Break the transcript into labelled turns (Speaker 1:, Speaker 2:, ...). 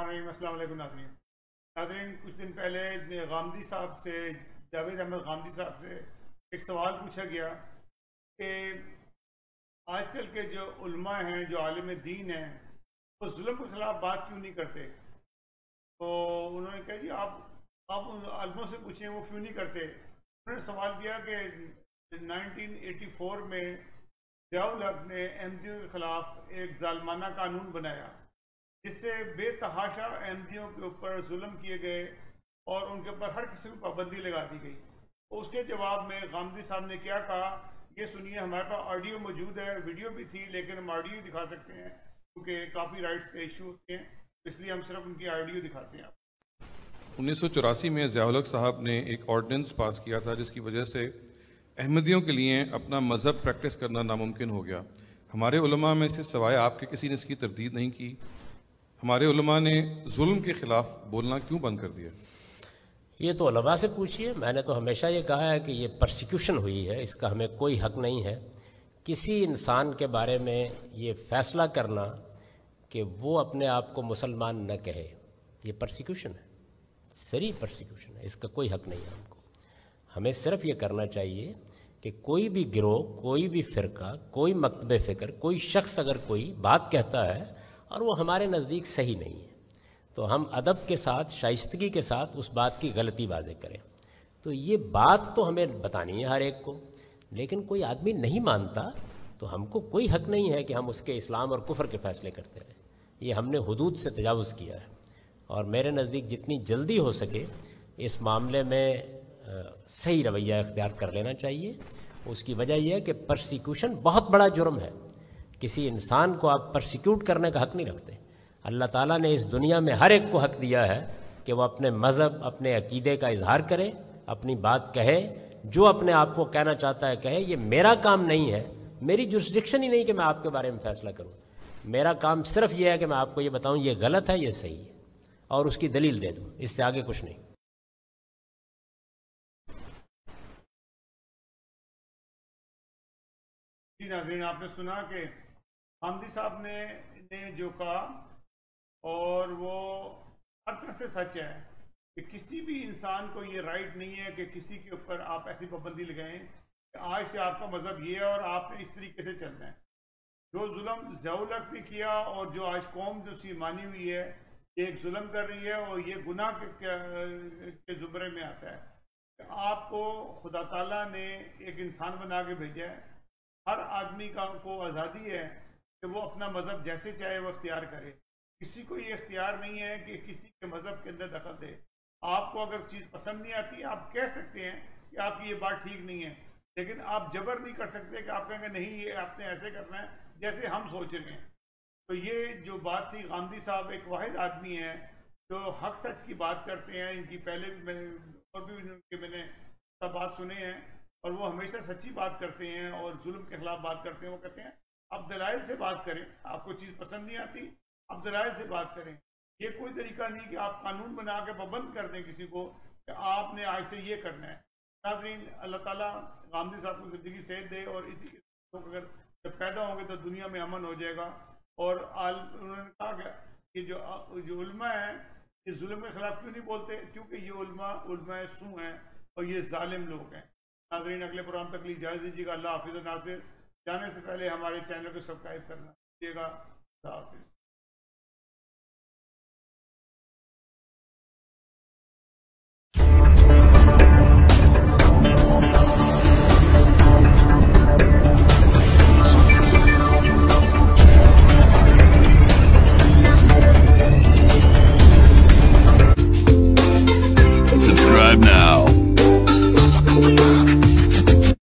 Speaker 1: السلام علیکم ناظرین، کچھ دن پہلے غامدی صاحب سے، جاوید احمد غامدی صاحب سے ایک سوال پوچھا گیا کہ آج کل کے جو علماء ہیں، جو عالم دین ہیں، وہ ظلم کے خلاف بات کیوں نہیں کرتے؟ تو انہوں نے کہا جی آپ ان عالموں سے پوچھیں وہ کیوں نہیں کرتے۔ انہوں نے سوال کیا کہ 1984 میں ضیاء الحق نے احمدیوں کے خلاف ایک ظالمانہ قانون بنایا جس سے بے تحاشا احمدیوں کے اوپر ظلم کیے گئے اور ان کے اوپر ہر قسم کی پابندی لگا دی گئی۔ اس کے جواب میں غامدی صاحب نے کیا کہا، یہ سنیے۔ ہمارے پاس آڈیو موجود ہے، ویڈیو بھی تھی لیکن ہم آڈیو ہی دکھا سکتے ہیں کیونکہ کاپی رائٹس کے ایشو ہوتے ہیں، اس لیے ہم صرف ان کی آڈیو دکھاتے ہیں۔
Speaker 2: 1984 میں ضیاء الحق صاحب نے ایک آرڈیننس پاس کیا تھا جس کی وجہ سے احمدیوں کے لیے اپنا مذہب پریکٹس کرنا ناممکن ہو گیا۔ ہمارے علماء میں سے سوائے آپ کے کسی نے اس کی تردید نہیں کی۔ ہمارے علماء نے ظلم کے خلاف بولنا کیوں بند کر دیا؟
Speaker 3: یہ تو علماء سے پوچھیے۔ میں نے تو ہمیشہ یہ کہا ہے کہ یہ پرسیکیوشن ہوئی ہے، اس کا ہمیں کوئی حق نہیں ہے کسی انسان کے بارے میں یہ فیصلہ کرنا کہ وہ اپنے آپ کو مسلمان نہ کہے۔ یہ پرسیکیوشن ہے، سری پرسیکیوشن ہے، اس کا کوئی حق نہیں ہے ہم کو۔ ہمیں صرف یہ کرنا چاہیے کہ کوئی بھی گروہ، کوئی بھی فرقہ، کوئی مکتب فکر، کوئی شخص اگر کوئی بات کہتا ہے اور وہ ہمارے نزدیک صحیح نہیں ہے تو ہم ادب کے ساتھ، شائستگی کے ساتھ اس بات کی غلطی واضح کریں۔ تو یہ بات تو ہمیں بتانی ہے ہر ایک کو، لیکن کوئی آدمی نہیں مانتا تو ہم کو کوئی حق نہیں ہے کہ ہم اس کے اسلام اور کفر کے فیصلے کرتے رہیں۔ یہ ہم نے حدود سے تجاوز کیا ہے، اور میرے نزدیک جتنی جلدی ہو سکے اس معاملے میں صحیح رویہ اختیار کر لینا چاہیے۔ اس کی وجہ یہ ہے کہ پرسیکیوشن بہت بڑا جرم ہے۔ کسی انسان کو آپ پرسیکیوٹ کرنے کا حق نہیں رکھتے۔ اللہ تعالیٰ نے اس دنیا میں ہر ایک کو حق دیا ہے کہ وہ اپنے مذہب، اپنے عقیدے کا اظہار کرے، اپنی بات کہے، جو اپنے آپ کو کہنا چاہتا ہے کہے۔ یہ میرا کام نہیں ہے، میری جورسڈکشن ہی نہیں کہ میں آپ کے بارے میں فیصلہ کروں۔ میرا کام صرف یہ ہے کہ میں آپ کو یہ بتاؤں یہ غلط ہے، یہ صحیح ہے، اور اس کی دلیل دے دوں، اس سے آگے کچھ نہیں۔
Speaker 1: جی ناظرین، آپ نے سنا کہ غامدی صاحب نے جو کہا، اور وہ ہر طرح سے سچ ہے کہ کسی بھی انسان کو یہ رائٹ نہیں ہے کہ کسی کے اوپر آپ ایسی پابندی لگائیں کہ آج سے آپ کا مذہب یہ ہے اور آپ نے اس طریقے سے چلنا ہے۔ جو ظلم ضیاء الحق نے کیا اور جو آج قوم جو سی مانی ہوئی ہے، یہ ایک ظلم کر رہی ہے اور یہ گناہ کے زمرے میں آتا ہے۔ آپ کو خدا تعالیٰ نے ایک انسان بنا کے بھیجا ہے۔ ہر آدمی کو آزادی ہے کہ وہ اپنا مذہب جیسے چاہے وہ اختیار کرے۔ کسی کو یہ اختیار نہیں ہے کہ کسی کے مذہب کے اندر دخل دے۔ آپ کو اگر چیز پسند نہیں آتی آپ کہہ سکتے ہیں کہ آپ کی یہ بات ٹھیک نہیں ہے، لیکن آپ جبر نہیں کر سکتے کہ آپ کہیں گے نہیں یہ آپ نے ایسے کرنا ہے جیسے ہم سوچ رہے ہیں۔ تو یہ جو بات تھی، غامدی صاحب ایک واحد آدمی ہیں جو حق سچ کی بات کرتے ہیں۔ ان کی پہلے بھی میں نے سب بات سنے ہیں، اور وہ ہمیشہ سچی بات کرتے ہیں اور ظلم کے خلاف بات کرتے ہیں۔ وہ کہتے ہیں آپ دلائل سے بات کریں، آپ کو چیز پسند نہیں آتی آپ دلائل سے بات کریں۔ یہ کوئی طریقہ نہیں کہ آپ قانون بنا کے پابند کر دیں کسی کو کہ آپ نے آج سے یہ کرنا ہے۔ ناظرین، اللہ تعالیٰ غامدی صاحب کو زندگی صحت دے، اور اسی لوگ اگر جب پیدا ہوں گے تو دنیا میں امن ہو جائے گا۔ اور انہوں نے کہا کہ یہ جو علماء ہیں یہ ظلم کے خلاف کیوں نہیں بولتے؟ کیونکہ یہ علماء سو ہیں اور یہ ظالم لوگ ہیں۔ ناظرین، اگلے پروگرام تک لیے اجازت دیجیے گا۔ اللہ حافظ۔ ناصر جانے سے پہلے ہمارے چینل کو سبسکرائب کرنا دیجیے گا۔ اللہ حافظ۔